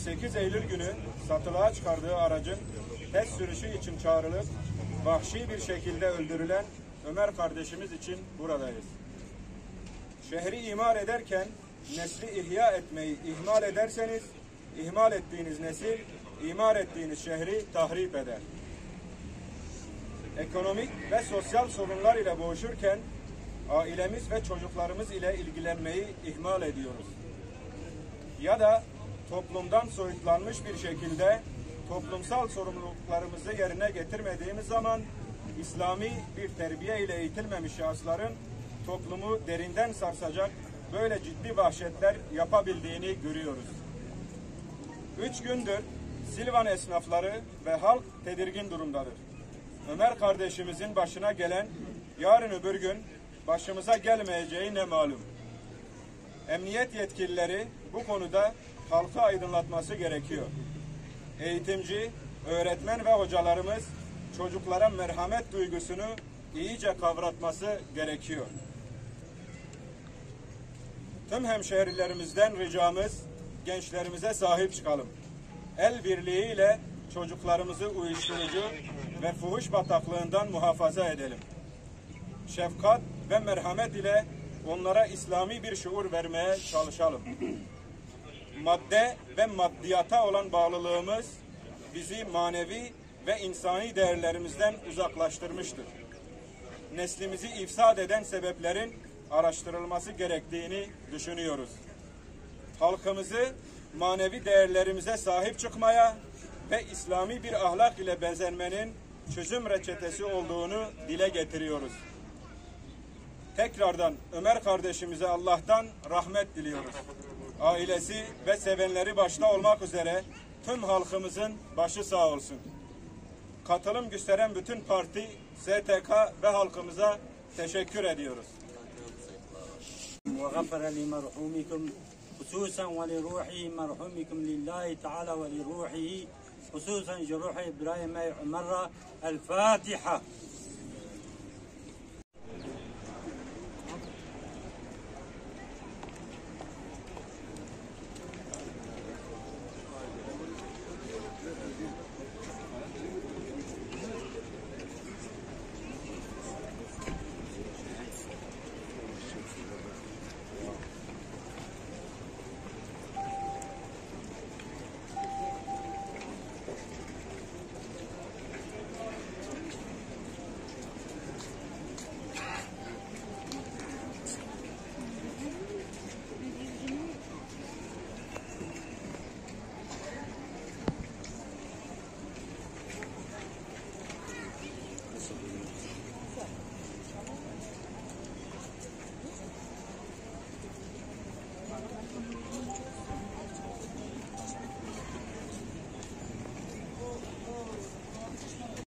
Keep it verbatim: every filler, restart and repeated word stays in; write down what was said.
sekiz Eylül günü satılığa çıkardığı aracın test sürüşü için çağrılıp vahşi bir şekilde öldürülen Ömer kardeşimiz için buradayız. Şehri imar ederken nesli ihya etmeyi ihmal ederseniz, ihmal ettiğiniz nesil, imar ettiğiniz şehri tahrip eder. Ekonomik ve sosyal sorunlar ile boğuşurken, ailemiz ve çocuklarımız ile ilgilenmeyi ihmal ediyoruz. Ya da toplumdan soyutlanmış bir şekilde toplumsal sorumluluklarımızı yerine getirmediğimiz zaman İslami bir terbiye ile eğitilmemiş şahısların toplumu derinden sarsacak böyle ciddi vahşetler yapabildiğini görüyoruz. Üç gündür Silvan esnafları ve halk tedirgin durumdadır. Ömer kardeşimizin başına gelen yarın öbür gün başımıza gelmeyeceği ne malum. Emniyet yetkilileri bu konuda halkı aydınlatması gerekiyor. Eğitimci, öğretmen ve hocalarımız çocuklara merhamet duygusunu iyice kavratması gerekiyor. Tüm hemşehrilerimizden ricamız gençlerimize sahip çıkalım. El birliğiyle çocuklarımızı uyuşturucu ve fuhuş bataklığından muhafaza edelim. Şefkat ve merhamet ile onlara İslami bir şuur vermeye çalışalım. Madde ve maddiyata olan bağlılığımız bizi manevi ve insani değerlerimizden uzaklaştırmıştır. Neslimizi ifsad eden sebeplerin araştırılması gerektiğini düşünüyoruz. Halkımızı manevi değerlerimize sahip çıkmaya ve İslami bir ahlak ile bezenmenin çözüm reçetesi olduğunu dile getiriyoruz. Tekrardan Ömer kardeşimize Allah'tan rahmet diliyoruz. Ailesi ve sevenleri başta olmak üzere tüm halkımızın başı sağ olsun. Katılım gösteren bütün parti, S T K ve halkımıza teşekkür ediyoruz. وغفر لمرحومكم خصوصا ولروحه مرحومكم لله تعالى ولروحه خصوصا جروح إبراهيم عمر الفاتحة.